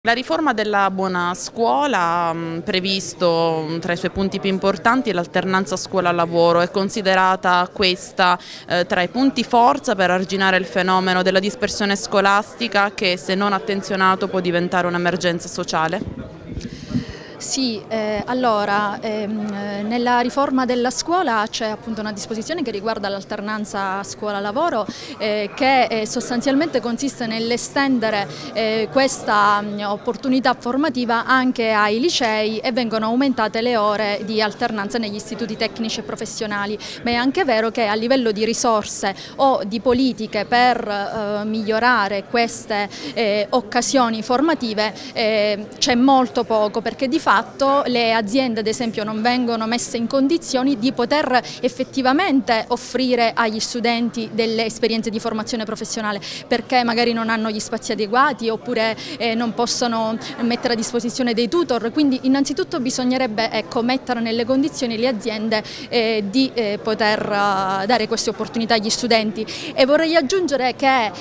La riforma della buona scuola ha previsto tra i suoi punti più importanti l'alternanza scuola-lavoro. È considerata questa tra i punti forza per arginare il fenomeno della dispersione scolastica che, se non attenzionato, può diventare un'emergenza sociale? Sì, nella riforma della scuola c'è appunto una disposizione che riguarda l'alternanza scuola-lavoro che sostanzialmente consiste nell'estendere questa opportunità formativa anche ai licei e vengono aumentate le ore di alternanza negli istituti tecnici e professionali, ma è anche vero che a livello di risorse o di politiche per migliorare queste occasioni formative c'è molto poco, perché di fatto le aziende ad esempio non vengono messe in condizioni di poter effettivamente offrire agli studenti delle esperienze di formazione professionale, perché magari non hanno gli spazi adeguati oppure non possono mettere a disposizione dei tutor. Quindi innanzitutto bisognerebbe mettere nelle condizioni le aziende di poter dare queste opportunità agli studenti. E vorrei aggiungere che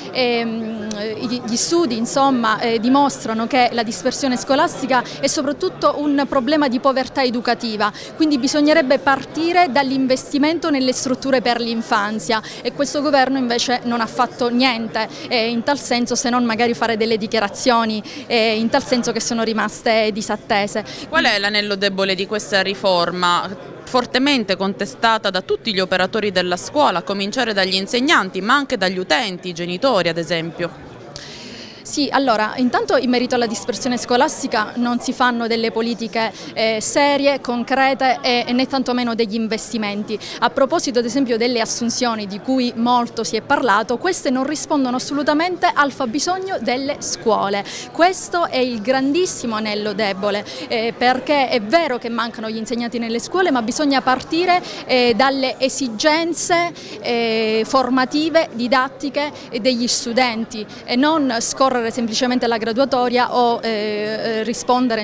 gli studi dimostrano che la dispersione scolastica è soprattutto un problema di povertà educativa, quindi bisognerebbe partire dall'investimento nelle strutture per l'infanzia, e questo governo invece non ha fatto niente in tal senso, se non magari fare delle dichiarazioni in tal senso che sono rimaste disattese. Qual è l'anello debole di questa riforma, fortemente contestata da tutti gli operatori della scuola, a cominciare dagli insegnanti, ma anche dagli utenti, i genitori ad esempio? Sì, allora, intanto in merito alla dispersione scolastica non si fanno delle politiche serie, concrete e né tantomeno degli investimenti. A proposito ad esempio delle assunzioni di cui molto si è parlato, queste non rispondono assolutamente al fabbisogno delle scuole. Questo è il grandissimo anello debole, perché è vero che mancano gli insegnanti nelle scuole, ma bisogna partire dalle esigenze formative, didattiche degli studenti e non scorrere semplicemente la graduatoria o rispondere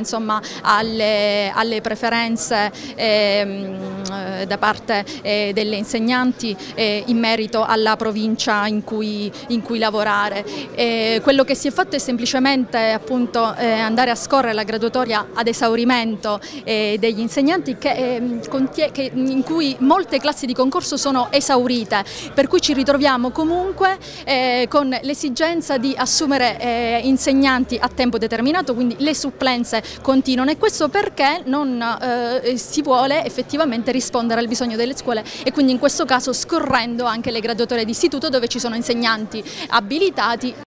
alle preferenze da parte delle insegnanti in merito alla provincia in cui lavorare. Quello che si è fatto è semplicemente andare a scorrere la graduatoria ad esaurimento degli insegnanti in cui molte classi di concorso sono esaurite, per cui ci ritroviamo comunque con l'esigenza di assumere insegnanti a tempo determinato, quindi le supplenze continuano, e questo perché non si vuole effettivamente rispondere al bisogno delle scuole, e quindi in questo caso scorrendo anche le graduatorie di istituto dove ci sono insegnanti abilitati.